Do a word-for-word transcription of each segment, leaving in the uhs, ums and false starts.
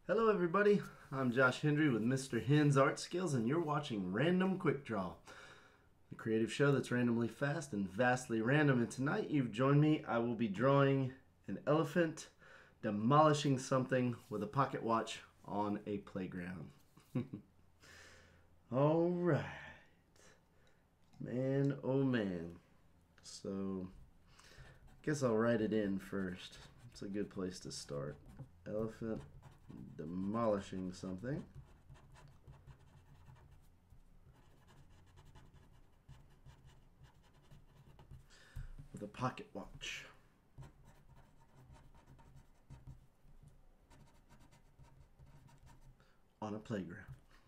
Hello everybody, I'm Josh Hendry with Mister Hen's Art Skills and you're watching Random Quick Draw, the creative show that's randomly fast and vastly random. And tonight you've joined me. I will be drawing an elephant demolishing something with a pocket watch on a playground. Alright, man oh man. So, I guess I'll write it in first. It's a good place to start. Elephant demolishing something. With a pocket watch. On a playground.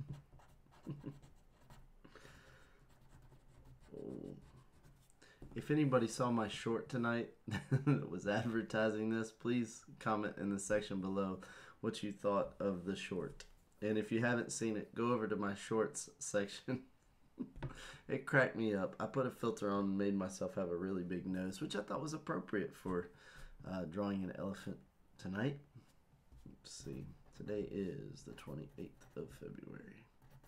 Oh. If anybody saw my short tonight that was advertising this, please comment in the section below what you thought of the short. And if you haven't seen it, go over to my shorts section. It cracked me up. I put a filter on and made myself have a really big nose, which I thought was appropriate for uh, drawing an elephant tonight. Let's see. Today is the twenty-eighth of February.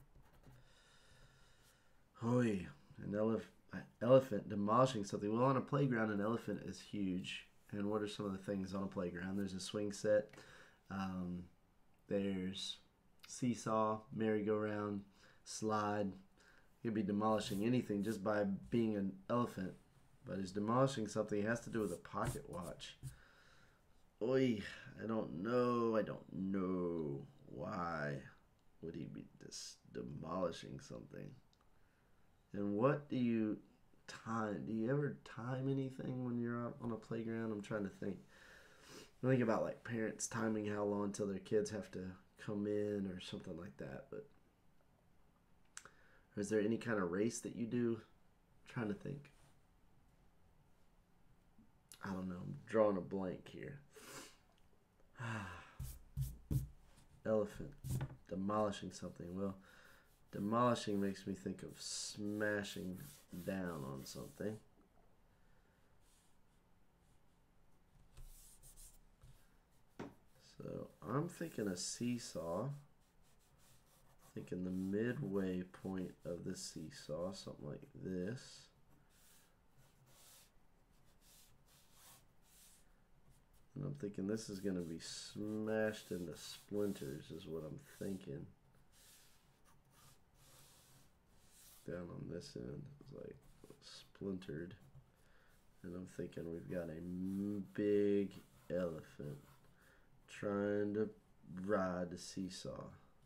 Oh yeah, an elef elephant demolishing something. Well, on a playground, an elephant is huge. And what are some of the things on a playground? There's a swing set. Um, there's seesaw, merry-go-round, slide. He'd be demolishing anything just by being an elephant. But he's demolishing something. He has to do with a pocket watch. Oy, I don't know. I don't know. Why would he be just demolishing something? And what do you time? Do you ever time anything when you're out on a playground? I'm trying to think. I think about like parents timing how long until their kids have to come in or something like that. But is there any kind of race that you do? I'm trying to think. I don't know. I'm drawing a blank here. Elephant demolishing something. Well, demolishing makes me think of smashing down on something. So I'm thinking a seesaw. Thinking the midway point of the seesaw, something like this. And I'm thinking this is going to be smashed into splinters is what I'm thinking. Down on this end is like splintered. And I'm thinking we've got a big elephant trying to ride the seesaw.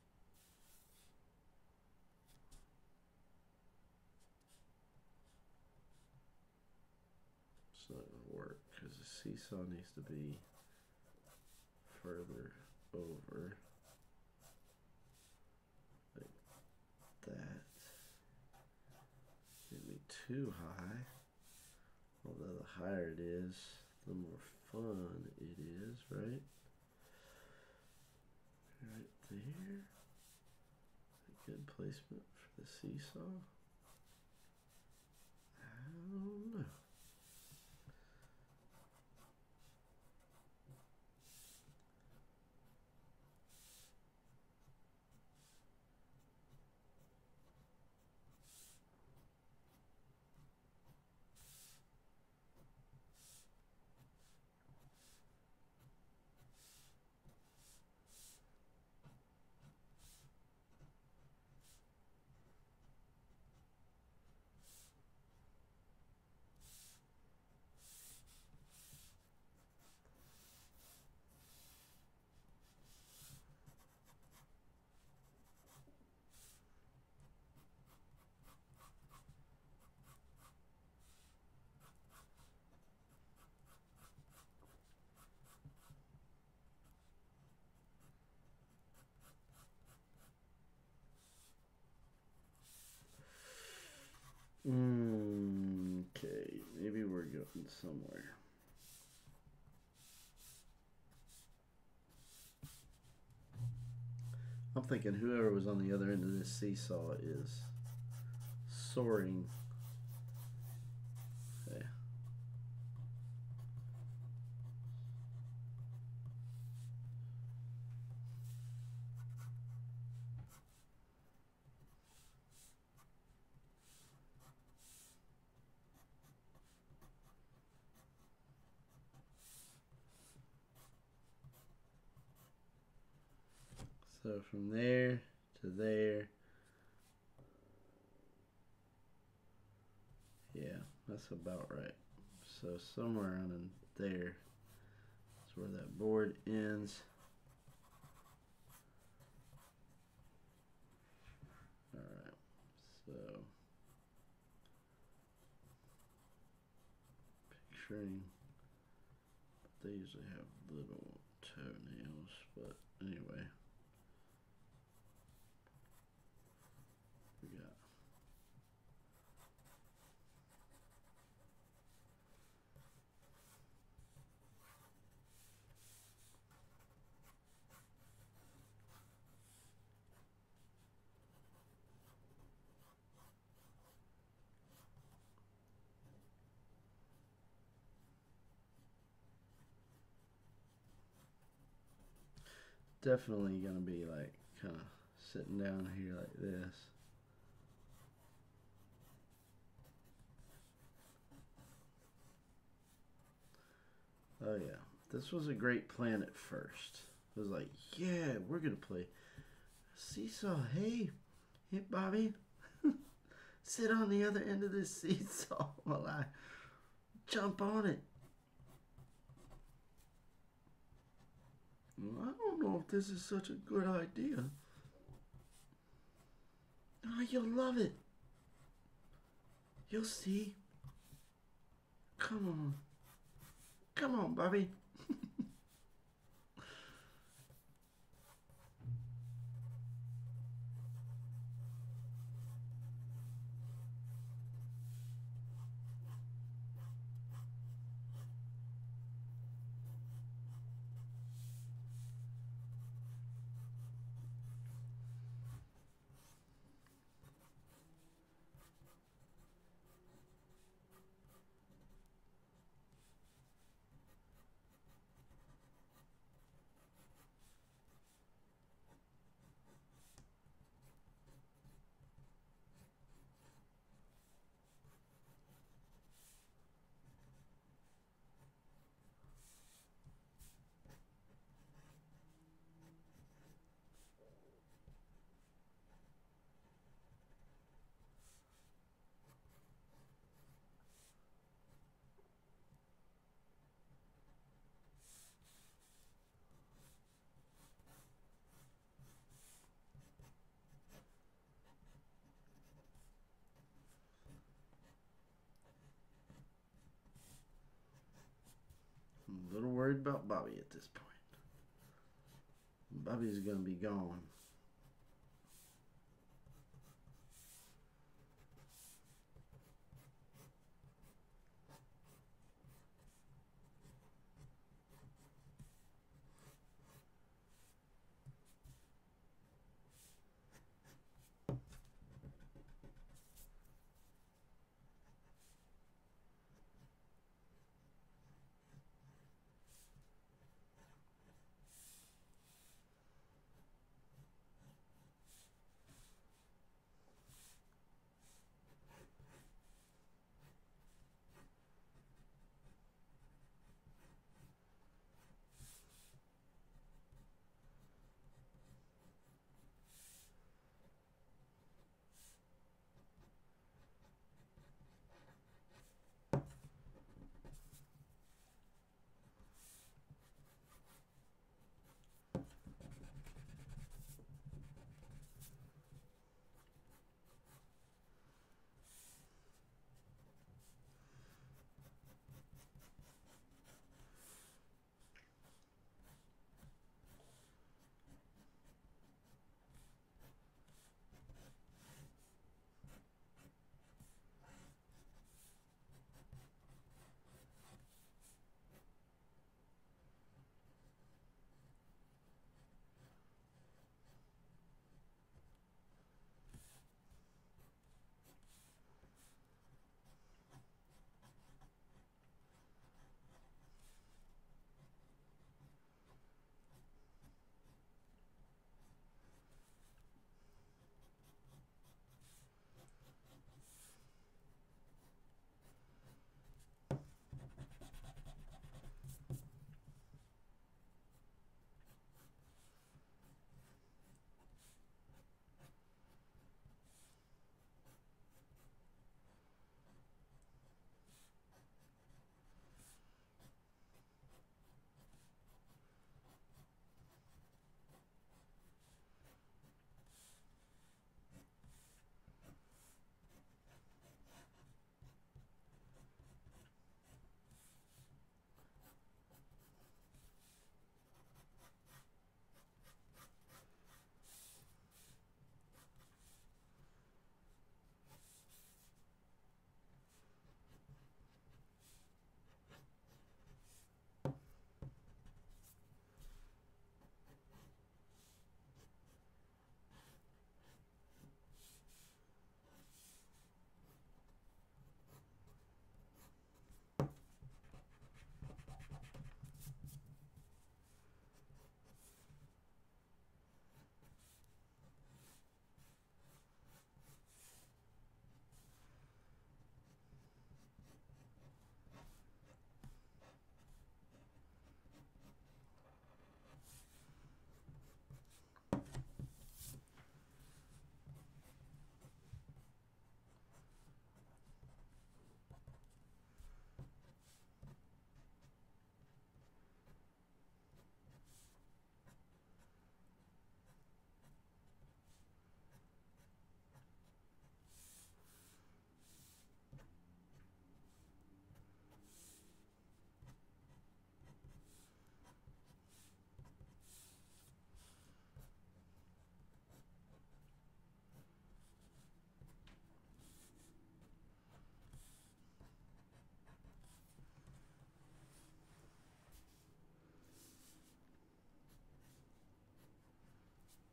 It's not going to work because the seesaw needs to be further over like that. Maybe too high. Although the higher it is, the more fun it is, right? Right there. A good placement for the seesaw. I don't know. Mm, okay, maybe we're going somewhere. I'm thinking whoever was on the other end of this seesaw is soaring. Okay. So from there to there, yeah, that's about right. So somewhere around in there is where that board ends. Alright, so picturing, they usually have little toenails, but anyway. We got definitely gonna be like kind of sitting down here like this. Oh yeah, this was a great plan at first. It was like, yeah, we're gonna play seesaw. Hey, hey, Bobby, sit on the other end of this seesaw while I jump on it. Well, I don't know if this is such a good idea. Oh, you'll love it. You'll see. Come on. Come on, Bobby. I'm a little worried about Bobby at this point. Bobby's gonna be gone.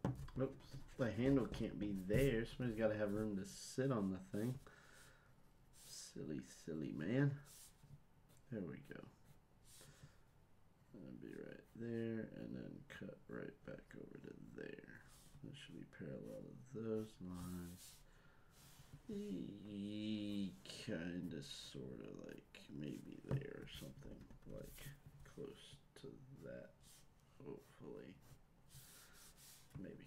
Oops, the handle can't be there. Somebody's got to have room to sit on the thing. Silly, silly man. There we go. That'll be right there, and then cut right back over to there. That should be parallel to those lines. Kind of, sort of, like maybe there or something, like close to that, hopefully. Maybe.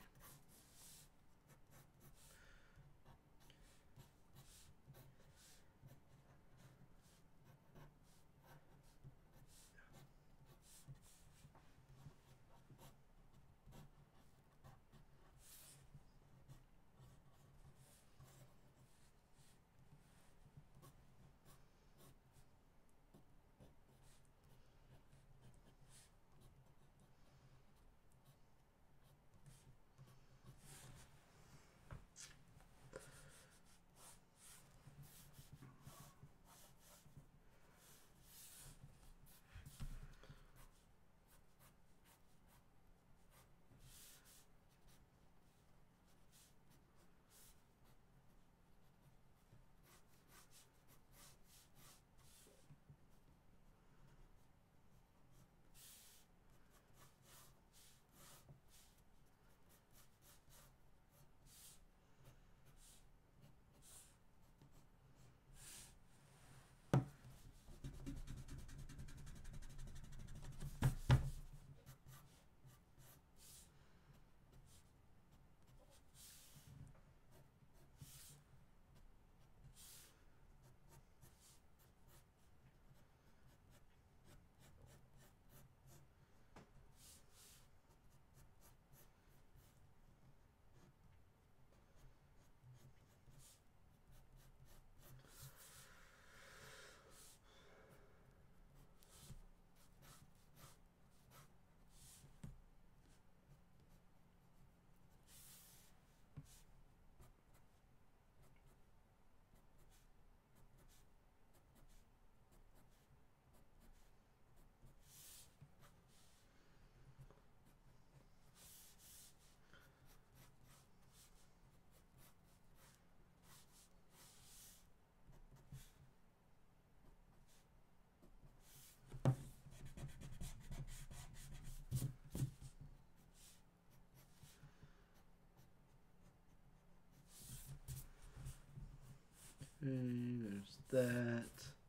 Okay, there's that.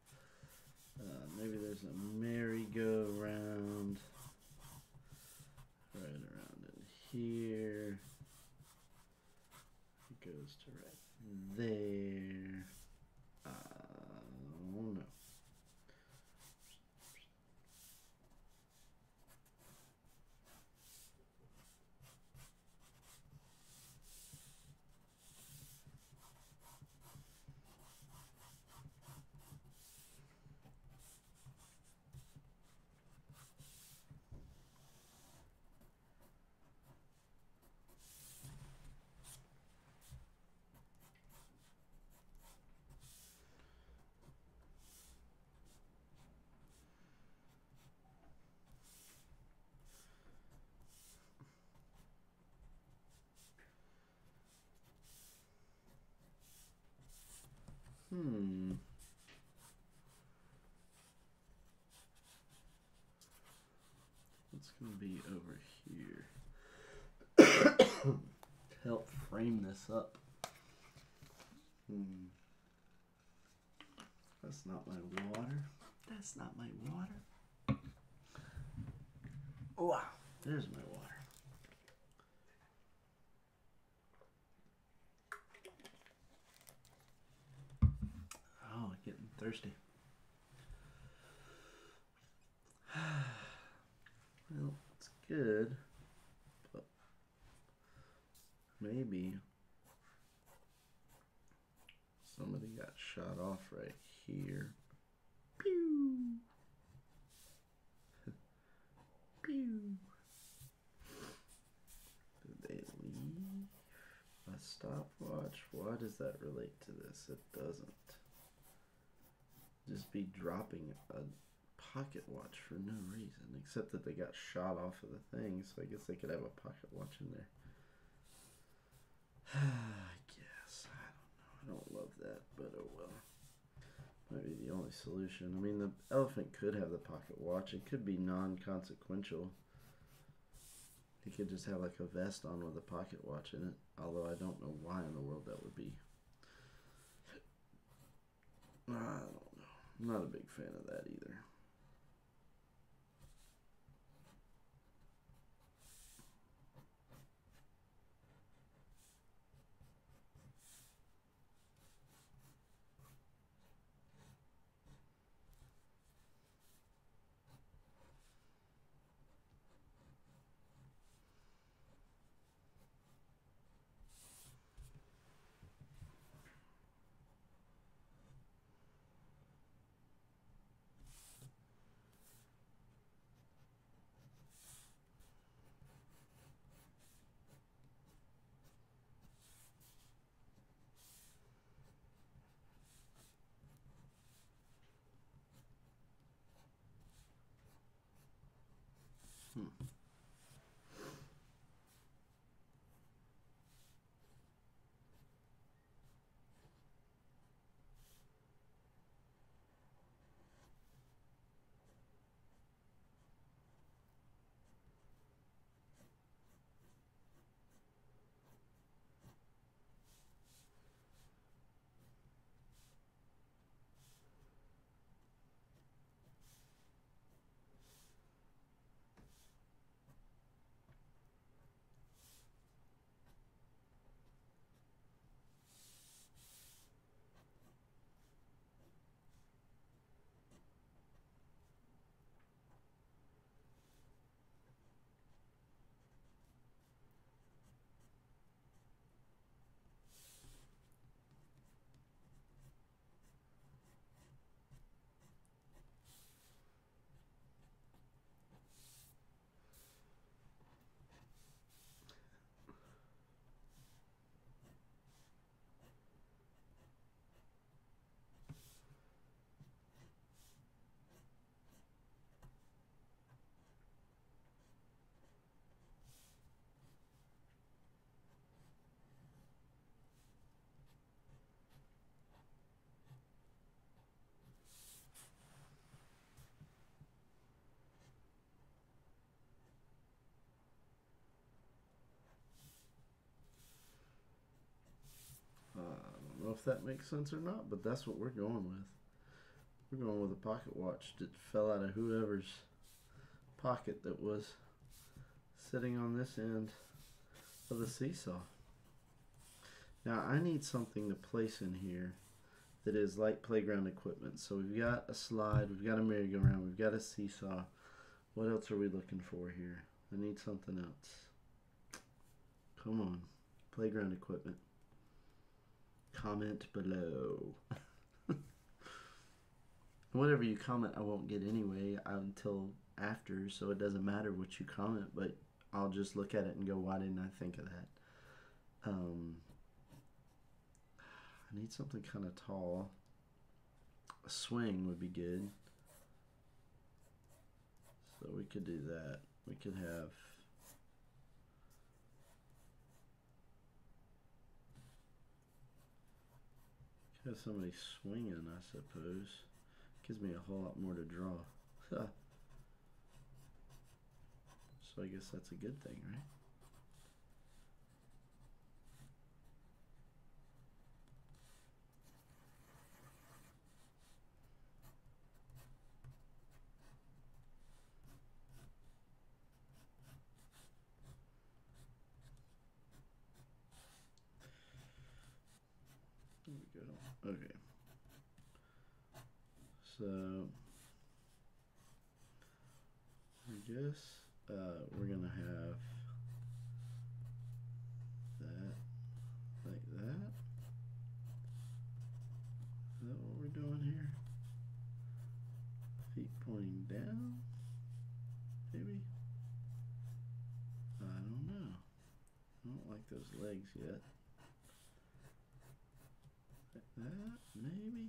Uh, maybe there's a merry-go-round right around in here. It goes to right there. Uh, oh no. Hmm. What's going to be over here? Help frame this up. Hmm. That's not my water. That's not my water. Oh, wow. There's my water. Oh, getting thirsty. Well, it's good, but maybe somebody got shot off right here. Pew! Pew! Did they leave a stopwatch? Why does that relate to this? It doesn't. Just be dropping a pocket watch for no reason, except that they got shot off of the thing, so I guess they could have a pocket watch in there. I guess. I don't know. I don't love that, but oh well. Might be the only solution. I mean, the elephant could have the pocket watch. It could be non-consequential. He could just have like a vest on with a pocket watch in it. Although I don't know why in the world that would be. I don't know. I'm not a big fan of that either. Hmm. Uh, I don't know if that makes sense or not, but that's what we're going with. We're going with a pocket watch that fell out of whoever's pocket that was sitting on this end of the seesaw. Now I need something to place in here that is like playground equipment. So we've got a slide, we've got a merry-go-round, we've got a seesaw. What else are we looking for here? I need something else. Come on, playground equipment. Comment below. Whatever you comment, I won't get anyway until after, so it doesn't matter what you comment, but I'll just look at it and go, why didn't I think of that? Um, I need something kind of tall. A swing would be good. So we could do that. We could have have somebody swinging, I suppose. Gives me a whole lot more to draw. So I guess that's a good thing, right? There we go. Okay. So I guess uh, we're gonna have that like that. Is that what we're doing here? Feet pointing down, maybe? I don't know. I don't like those legs yet. Like that, maybe?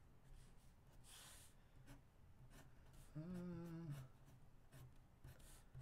Uh,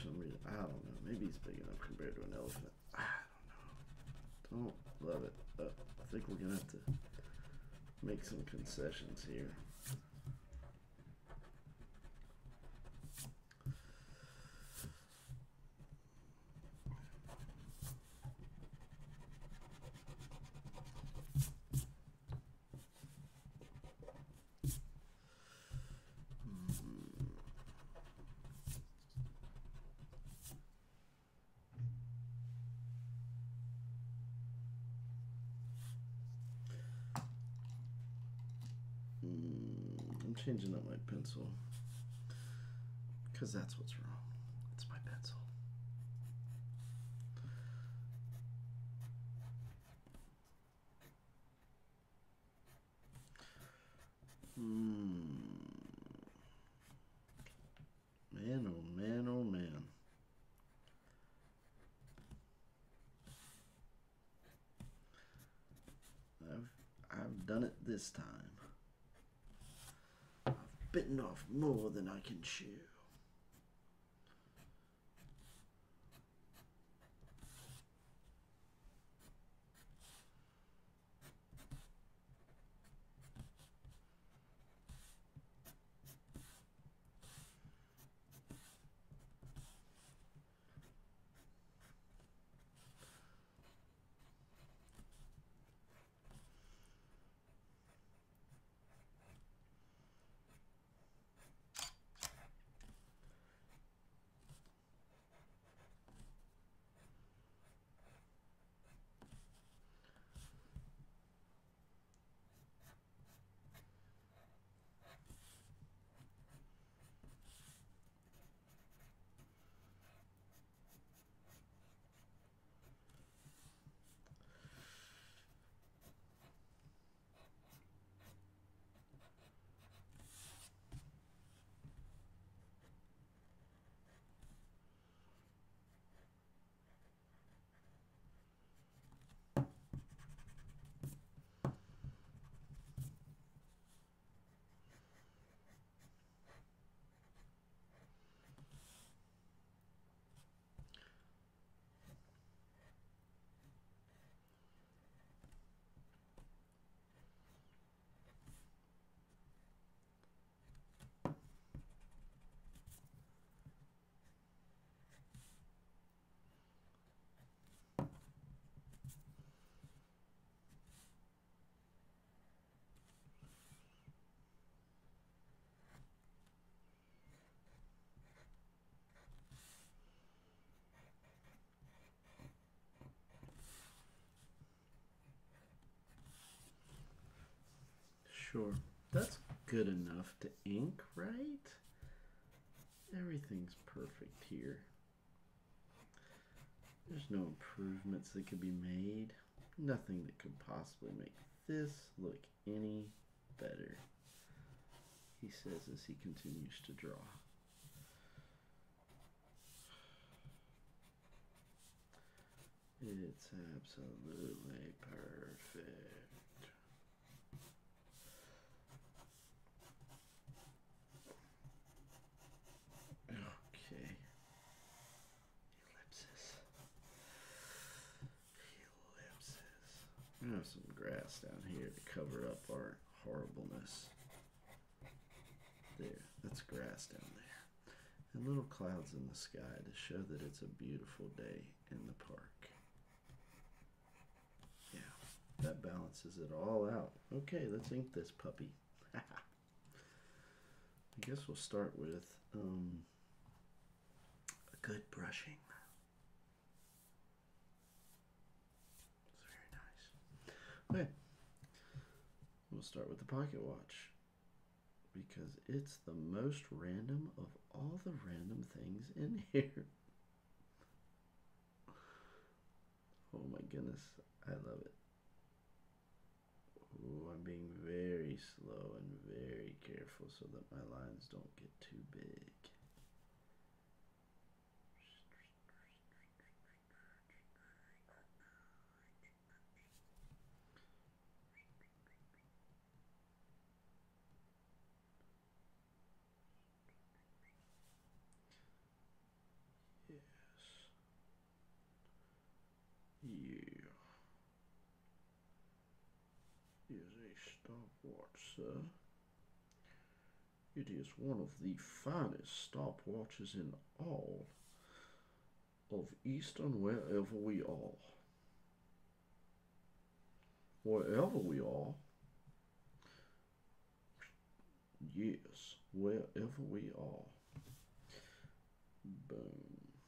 some reason. I don't know. Maybe he's big enough compared to an elephant. I don't know. Don't love it. But I think we're gonna have to make some concessions here. I'm changing up my pencil because that's what's wrong. It's my pencil. Hmm. Man, oh man, oh man. I've I've done it this time. Bitten off more than I can chew. Sure, that's good enough to ink, right? Everything's perfect here. There's no improvements that could be made. Nothing that could possibly make this look any better, he says as he continues to draw. It's absolutely perfect. Okay. Ellipsis. Ellipsis. I'm gonna have some grass down here to cover up our horribleness. There, that's grass down there. And little clouds in the sky to show that it's a beautiful day in the park. Yeah, that balances it all out. Okay, let's ink this puppy. I guess we'll start with um, a good brushing. It's very nice. Okay, we'll start with the pocket watch because it's the most random of all the random things in here. Oh my goodness, I love it. Ooh, I'm being very slow and very careful so that my lines don't get too big. stopwatch, sir. It is one of the finest stopwatches in all of Easton, wherever we are. Wherever we are. Yes, wherever we are. Boom.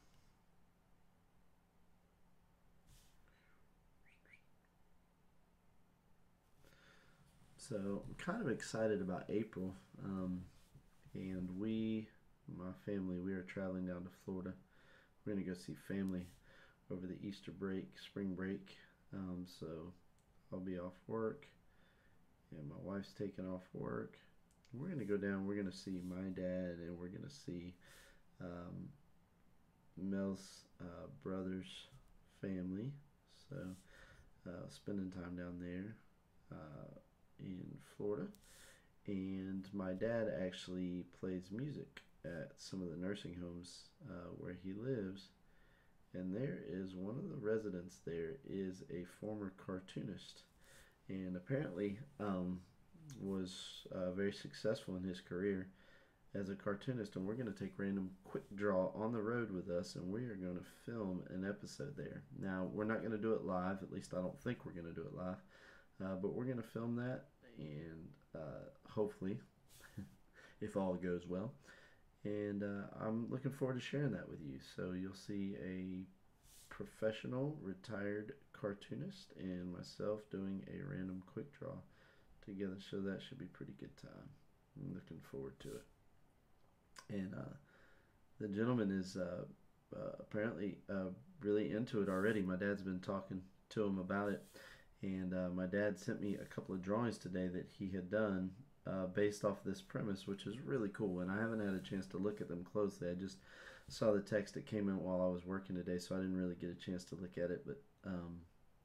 So I'm kind of excited about April, um, and we, my family, we are traveling down to Florida. We're gonna go see family over the Easter break, spring break. Um, so I'll be off work, and my wife's taking off work. We're gonna go down. We're gonna see my dad, and we're gonna see um, Mel's uh, brother's family. So uh, spending time down there. Uh, in Florida, and my dad actually plays music at some of the nursing homes uh, where he lives, and there is one of the residents there is a former cartoonist, and apparently um, was uh, very successful in his career as a cartoonist, and we're going to take random quick draw on the road with us, and we are going to film an episode there. Now, we're not going to do it live, at least I don't think we're going to do it live. Uh, but we're going to film that, and uh, hopefully, if all goes well. And uh, I'm looking forward to sharing that with you. So you'll see a professional retired cartoonist and myself doing a random quick draw together. So that should be a pretty good time. I'm looking forward to it. And uh, the gentleman is uh, uh, apparently uh, really into it already. My dad's been talking to him about it. And uh, my dad sent me a couple of drawings today that he had done uh, based off this premise, which is really cool. And I haven't had a chance to look at them closely. I just saw the text that came in while I was working today, so I didn't really get a chance to look at it. But um,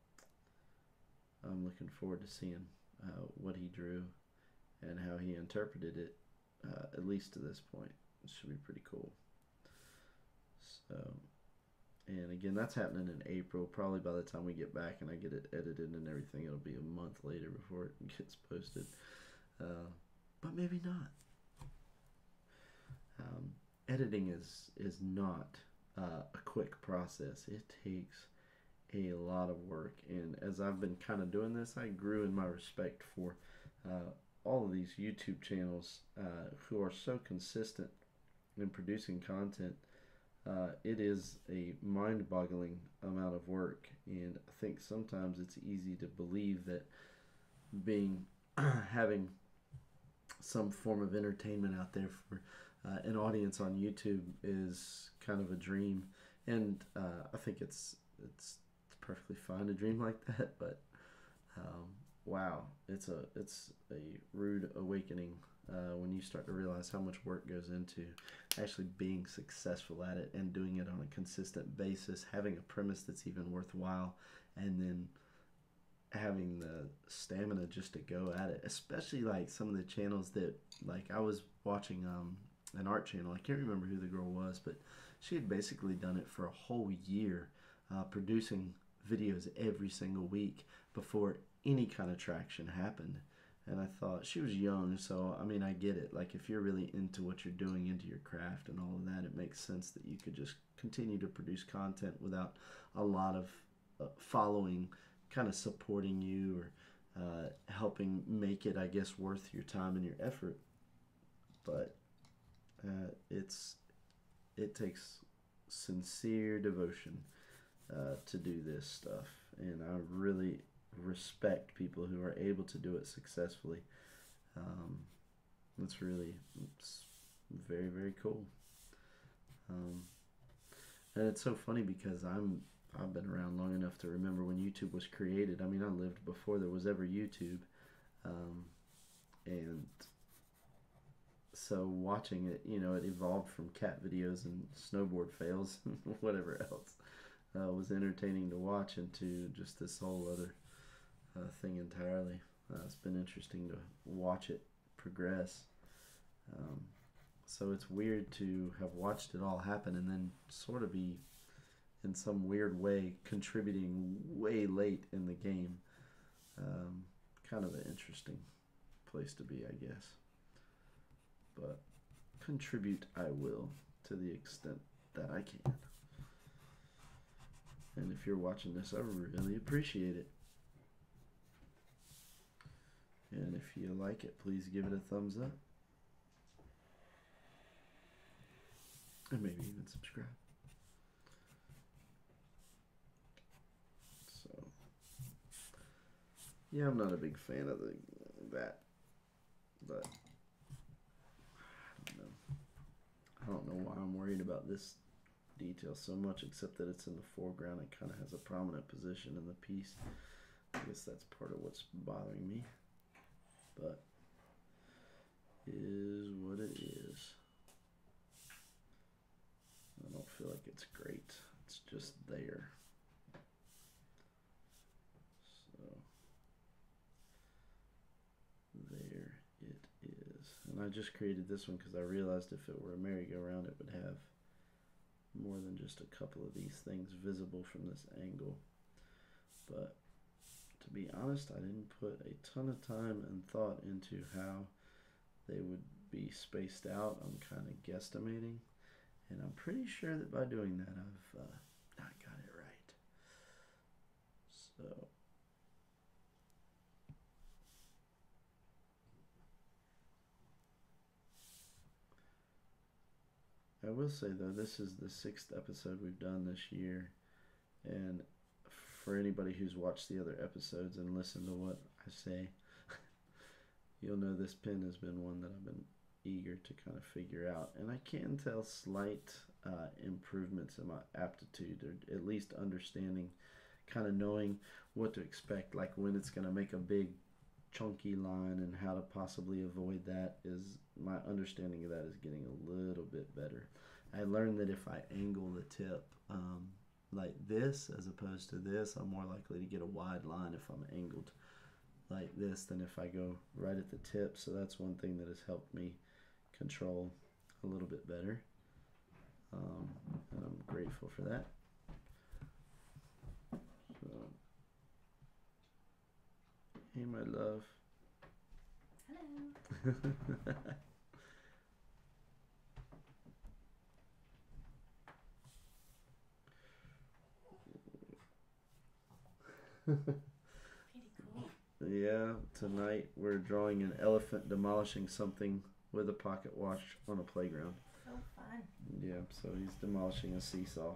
I'm looking forward to seeing uh, what he drew and how he interpreted it, uh, at least to this point. It should be pretty cool. So... And again, that's happening in April. Probably by the time we get back and I get it edited and everything, it'll be a month later before it gets posted. Uh, but maybe not. Um, editing is is not uh, a quick process. It takes a lot of work. And as I've been kind of doing this, I grew in my respect for uh, all of these YouTube channels uh, who are so consistent in producing content. Uh, it is a mind-boggling amount of work, and I think sometimes it's easy to believe that being having some form of entertainment out there for uh, an audience on YouTube is kind of a dream, and uh, I think it's it's perfectly fine to dream like that. But um, wow, it's a it's a rude awakening uh, when you start to realize how much work goes into actually being successful at it and doing it on a consistent basis, having a premise that's even worthwhile, and then having the stamina just to go at it. Especially like some of the channels that, like I was watching um, an art channel, I can't remember who the girl was, but she had basically done it for a whole year, uh, producing videos every single week before any kind of traction happened. And I thought, she was young, so I mean, I get it. Like, if you're really into what you're doing, into your craft and all of that, it makes sense that you could just continue to produce content without a lot of uh, following kind of supporting you or uh, helping make it, I guess, worth your time and your effort. But uh, it's it takes sincere devotion uh, to do this stuff, and I really respect people who are able to do it successfully. Um, it's really it's very, very cool. Um, and it's so funny because I'm I've been around long enough to remember when YouTube was created. I mean, I lived before there was ever YouTube, um, and so watching it, you know, it evolved from cat videos and snowboard fails and whatever else uh, was entertaining to watch into just this whole other Uh, thing entirely. Uh, it's been interesting to watch it progress. Um, so it's weird to have watched it all happen and then sort of be in some weird way contributing way late in the game. kind of an interesting place to be, I guess. But contribute I will to the extent that I can. And if you're watching this, I really appreciate it. And if you like it, please give it a thumbs up. And maybe even subscribe. So, yeah, I'm not a big fan of the that, but I don't know. I don't know why I'm worried about this detail so much, except that it's in the foreground. It kind of has a prominent position in the piece. I guess that's part of what's bothering me, but is what it is. I don't feel like it's great. It's just there. So there it is. And I just created this one because I realized if it were a merry-go-round, it would have more than just a couple of these things visible from this angle. But to be honest, I didn't put a ton of time and thought into how they would be spaced out. I'm kind of guesstimating, and I'm pretty sure that by doing that I've uh, not got it right. So I will say though, this is the sixth episode we've done this year, and for anybody who's watched the other episodes and listened to what I say, you'll know this pen has been one that I've been eager to kind of figure out, and I can tell slight uh, improvements in my aptitude, or at least understanding, kind of knowing what to expect, like when it's going to make a big chunky line and how to possibly avoid that. Is my understanding of that is getting a little bit better. I learned that if I angle the tip um, like this as opposed to this, I'm more likely to get a wide line if I'm angled like this than if I go right at the tip. So that's one thing that has helped me control a little bit better, um, and I'm grateful for that. So, hey my love. Hello. Pretty cool. Yeah, tonight we're drawing an elephant demolishing something with a pocket watch on a playground. So fun. Yeah, so he's demolishing a seesaw.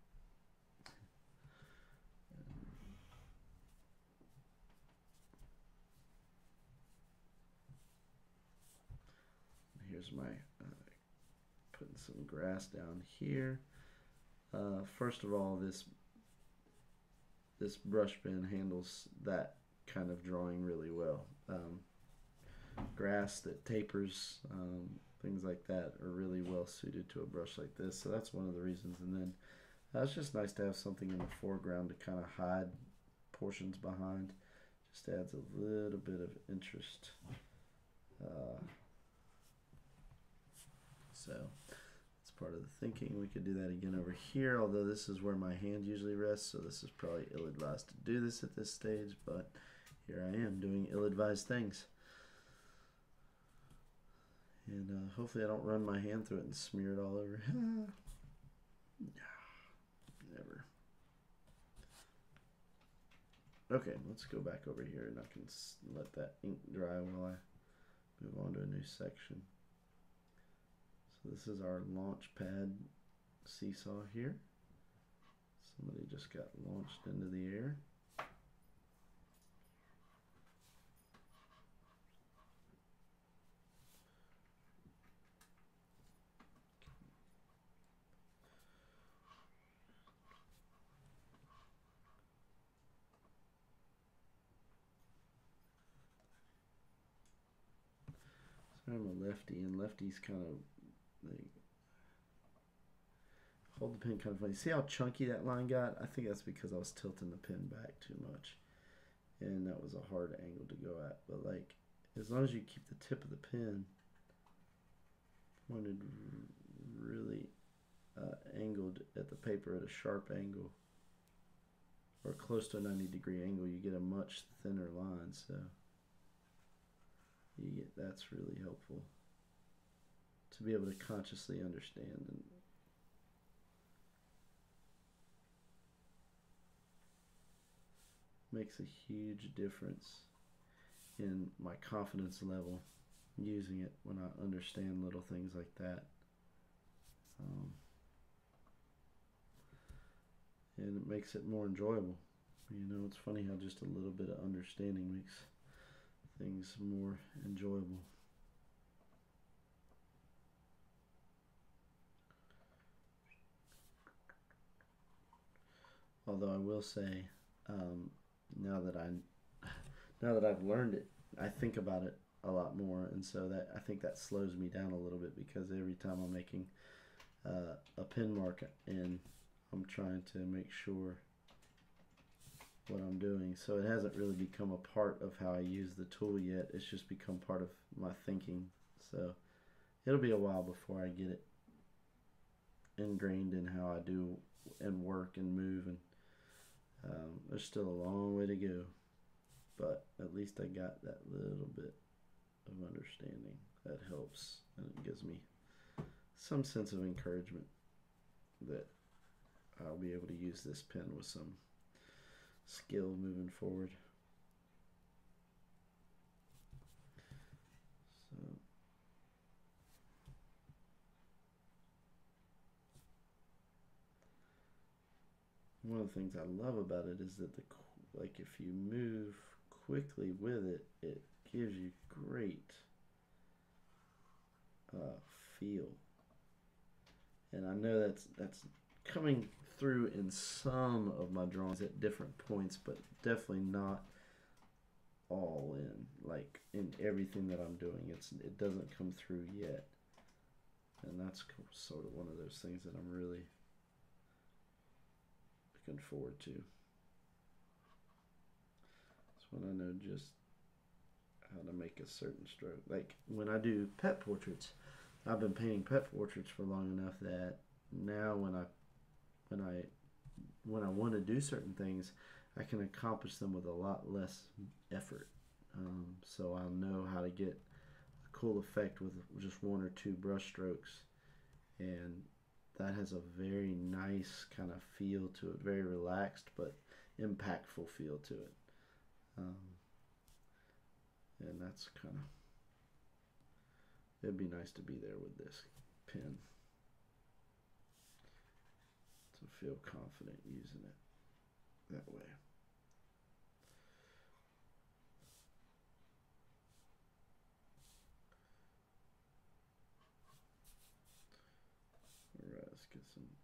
Here's my uh, putting some grass down here. Uh, first of all, this this brush pen handles that kind of drawing really well. Um, grass that tapers, um, things like that are really well suited to a brush like this. So that's one of the reasons. And then uh, it's just nice to have something in the foreground to kind of hide portions behind. Just adds a little bit of interest. Uh, so that's part of the thinking. We could do that again over here, although this is where my hand usually rests, so this is probably ill-advised to do this at this stage, but here I am doing ill-advised things. And uh, hopefully I don't run my hand through it and smear it all over. Never. Okay, let's go back over here and I can let that ink dry while I move on to a new section. So this is our launch pad seesaw here. Somebody just got launched into the air. So I'm a lefty, and lefties kind of, they hold the pen kind of funny. See how chunky that line got? I think that's because I was tilting the pen back too much, and that was a hard angle to go at. But like, as long as you keep the tip of the pen pointed really uh, angled at the paper at a sharp angle, or close to a ninety degree angle, you get a much thinner line. So you get, that's really helpful to be able to consciously understand, and makes a huge difference in my confidence level using it when I understand little things like that. Um, and it makes it more enjoyable. You know, it's funny how just a little bit of understanding makes things more enjoyable. Although I will say, um, now that I, now that I've learned it, I think about it a lot more, and so that I think that slows me down a little bit, because every time I'm making uh, a pin mark and I'm trying to make sure what I'm doing, so it hasn't really become a part of how I use the tool yet. It's just become part of my thinking. So it'll be a while before I get it ingrained in how I do and work and move, and um, there's still a long way to go, but at least I got that little bit of understanding. That helps, and it gives me some sense of encouragement that I'll be able to use this pen with some skill moving forward. So one of the things I love about it is that the like if you move quickly with it, it gives you great uh, feel. And I know that's that's coming through in some of my drawings at different points, but definitely not all in, like in everything that I'm doing. It's it doesn't come through yet, and that's sort of one of those things that I'm really looking forward to. It's when I know just how to make a certain stroke. Like when I do pet portraits, I've been painting pet portraits for long enough that now when I when I when I want to do certain things, I can accomplish them with a lot less effort. Um, so I'll know how to get a cool effect with just one or two brush strokes, and that has a very nice kind of feel to it, very relaxed but impactful feel to it. Um, and that's kind of, it'd be nice to be there with this pen, to feel confident using it that way. All right, let's get some.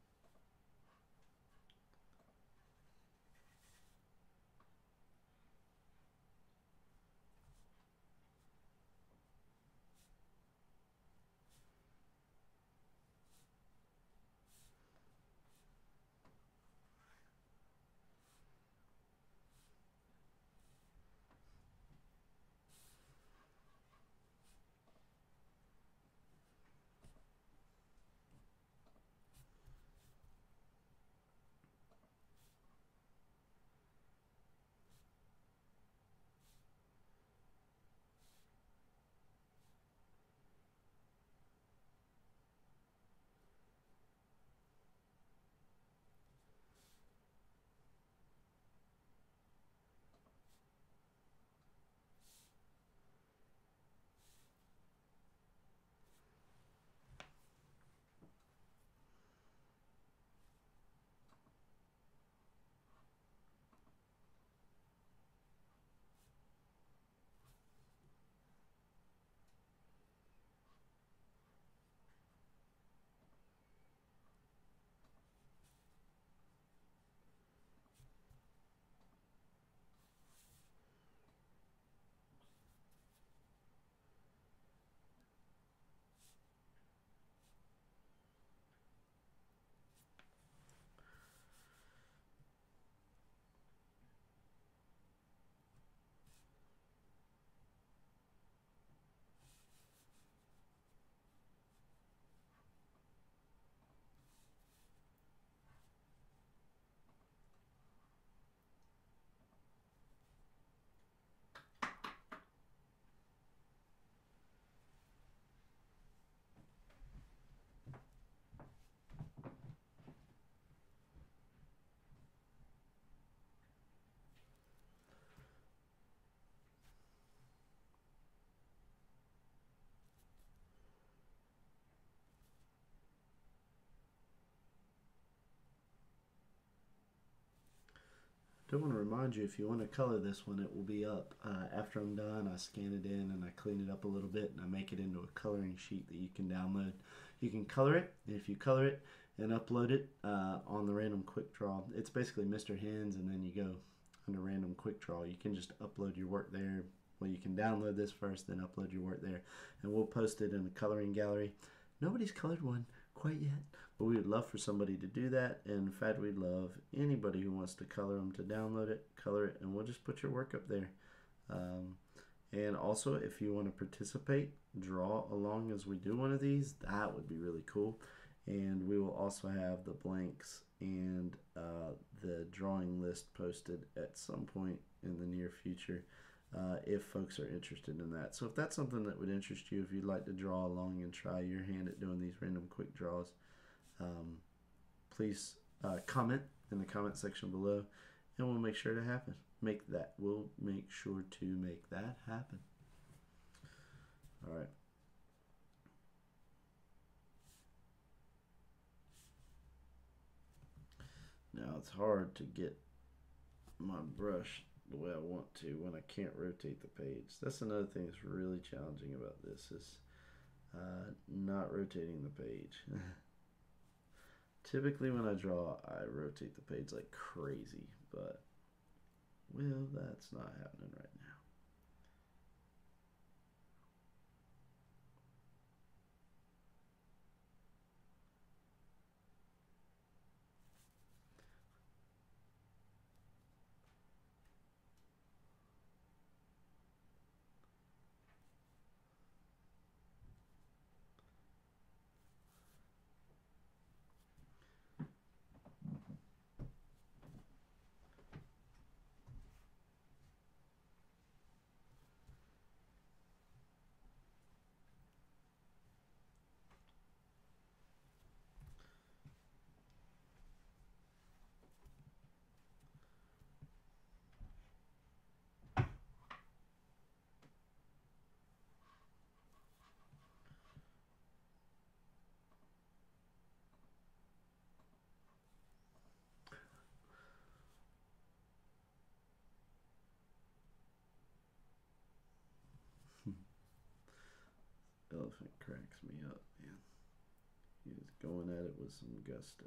do want to remind you, if you want to color this one, it will be up uh, after I'm done. I scan it in and I clean it up a little bit and I make it into a coloring sheet that you can download. You can color it, and if you color it and upload it uh, on the random quick draw, it's basically Mister Hands, and then you go under random quick draw. You can just upload your work there. Well, you can download this first, then upload your work there, and we'll post it in the coloring gallery. Nobody's colored one quite yet, but we would love for somebody to do that. And in fact, we'd love anybody who wants to color them to download it, color it, and we'll just put your work up there. Um, and also, if you want to participate, draw along as we do one of these, that would be really cool. And we will also have the blanks and uh, the drawing list posted at some point in the near future uh, if folks are interested in that. So if that's something that would interest you, if you'd like to draw along and try your hand at doing these random quick draws, um, please uh, comment in the comment section below, and we'll make sure to happen. Make that. We'll make sure to make that happen. All right. Now it's hard to get my brush the way I want to when I can't rotate the page. That's another thing that's really challenging about this, is uh, not rotating the page. Typically when I draw, I rotate the page like crazy, but well, that's not happening right now. Elephant cracks me up, man. He's going at it with some gusto.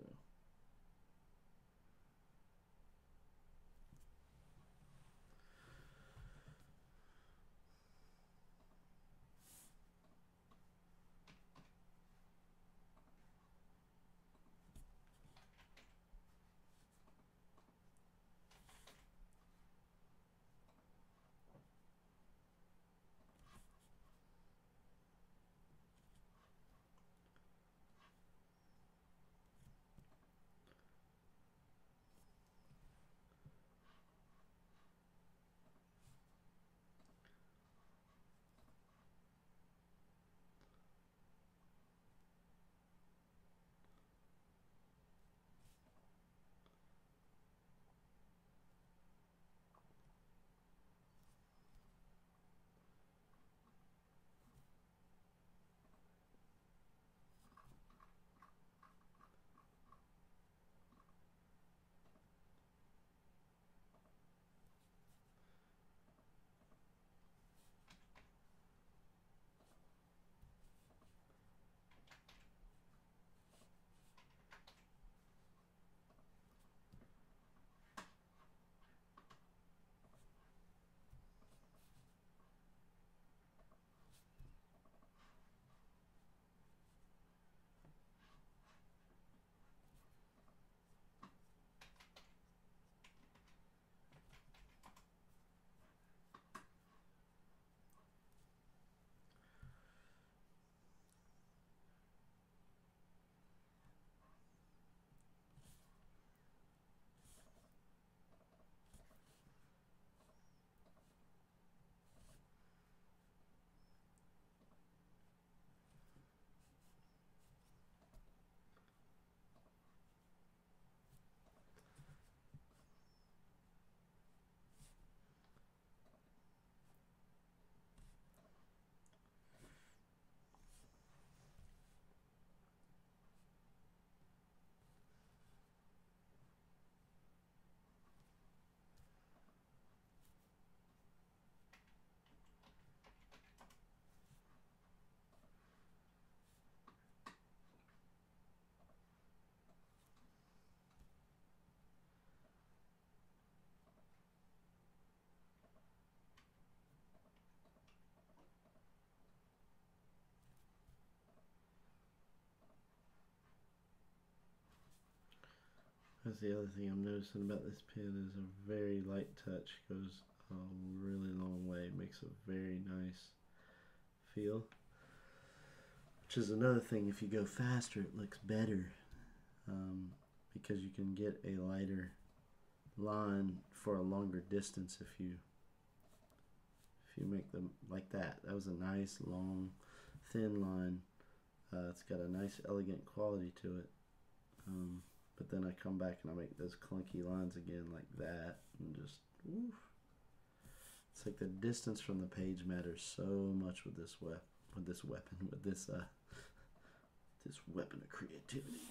That's the other thing I'm noticing about this pen is a very light touch goes a really long way. It makes a very nice feel. Which is another thing, if you go faster it looks better, um, because you can get a lighter line for a longer distance if you if you make them like that. That was a nice long thin line. Uh, it's got a nice elegant quality to it, um, but then I come back and I make those clunky lines again like that, and just oof. It's like the distance from the page matters so much with this web with this weapon with this uh, this weapon of creativity.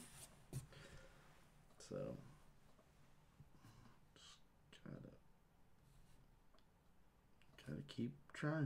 So just gotta gotta keep trying.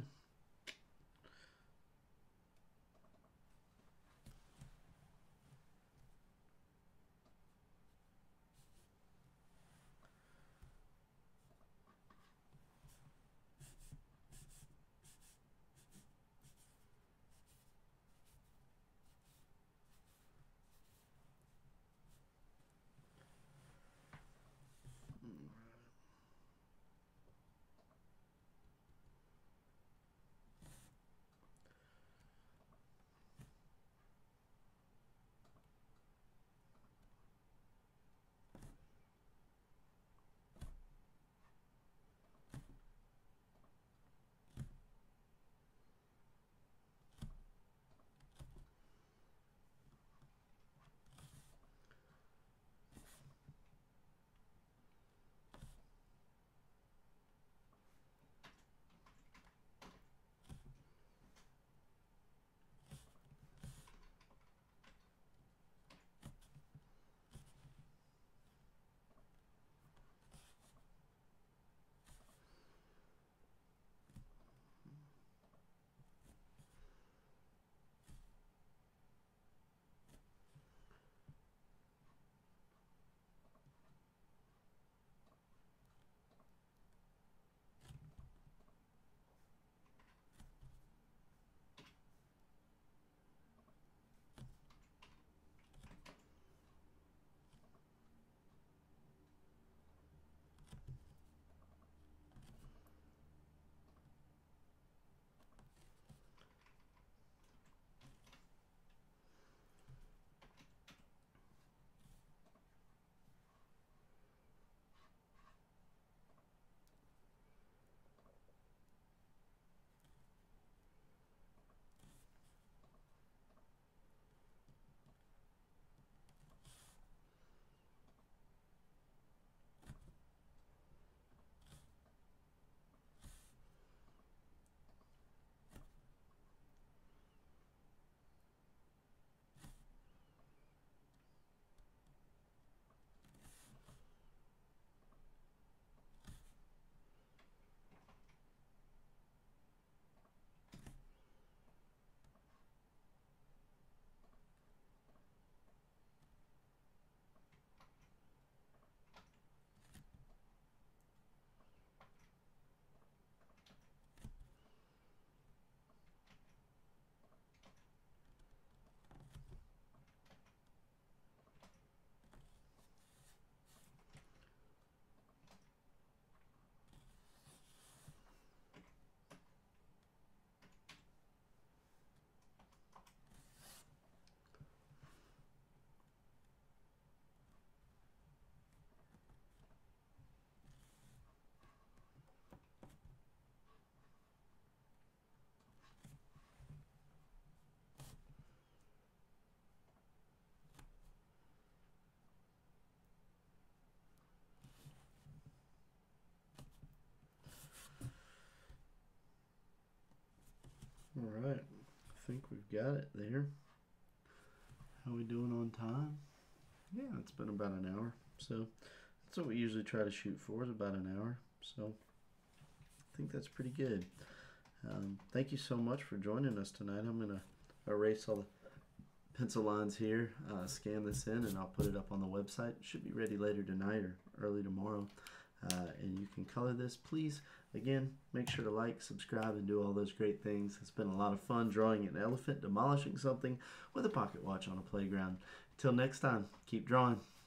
All right, I think we've got it there. How we doing on time? Yeah, it's been about an hour. So that's what we usually try to shoot for, is about an hour. So I think that's pretty good. Um, thank you so much for joining us tonight. I'm gonna erase all the pencil lines here, uh, scan this in, and I'll put it up on the website. It should be ready later tonight or early tomorrow. Uh, and you can color this. Please, again, make sure to like, subscribe, and do all those great things. It's been a lot of fun drawing an elephant demolishing something with a pocket watch on a playground. Until next time, keep drawing.